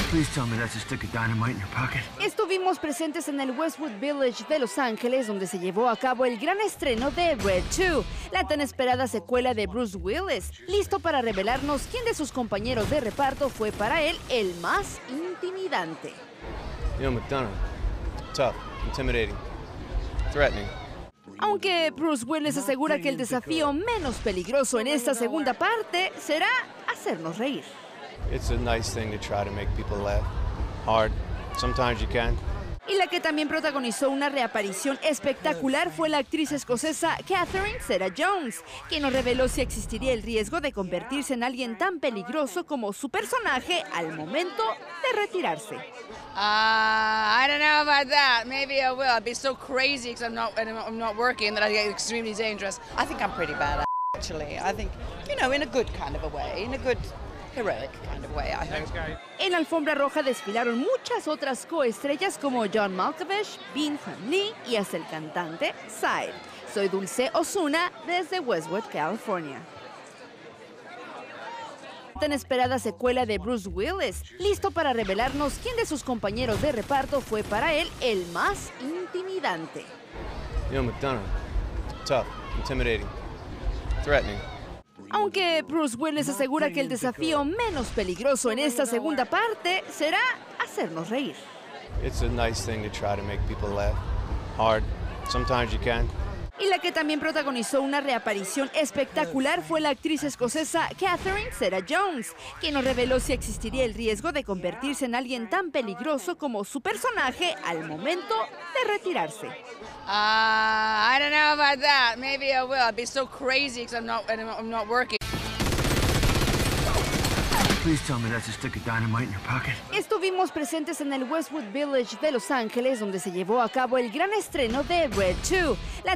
Please tell me that's a stick of dynamite in your pocket. Estuvimos presentes en el Westwood Village de Los Ángeles, donde se llevó a cabo el gran estreno de Red 2, la tan esperada secuela de Bruce Willis, listo para revelarnos quién de sus compañeros de reparto fue para él el más intimidante. McDonough, tough, intimidating, threatening. Aunque Bruce Willis asegura que el desafío menos peligroso en esta segunda parte será hacernos reír. It's a nice thing to try to make people laugh. Hard. Sometimes you can. Y la que también protagonizó una reaparición espectacular fue la actriz escocesa Catherine Zeta-Jones, quien nos reveló si existiría el riesgo de convertirse en alguien tan peligroso como su personaje al momento de retirarse. I don't know about that. Maybe I will. I'd be so crazy because I'm not working that I get extremely dangerous. I think I'm pretty bad, actually. I think, in a good kind of a way, in a good heroic kind of way, I hope. En la alfombra roja desfilaron muchas otras coestrellas como John Malkovich, Ben Lee y hasta el cantante Syed. Soy Dulce Osuna desde Westwood, California. Tan esperada secuela de Bruce Willis, listo para revelarnos quién de sus compañeros de reparto fue para él el más intimidante. McDonough, tough, intimidating, threatening. Aunque Bruce Willis asegura que el desafío menos peligroso en esta segunda parte será hacernos reír. It's a nice thing to try to make people laugh. Hard. Sometimes you can. Y la que también protagonizó una reaparición espectacular fue la actriz escocesa Catherine Zeta-Jones, quien nos reveló si existiría el riesgo de convertirse en alguien tan peligroso como su personaje al momento de retirarse. I don't know about that. Maybe I will. I'd be so crazy because I'm not working. Please tell me that's a stick of dynamite in your pocket. Estuvimos presentes en el Westwood Village de Los Ángeles, donde se llevó a cabo el gran estreno de Red 2, la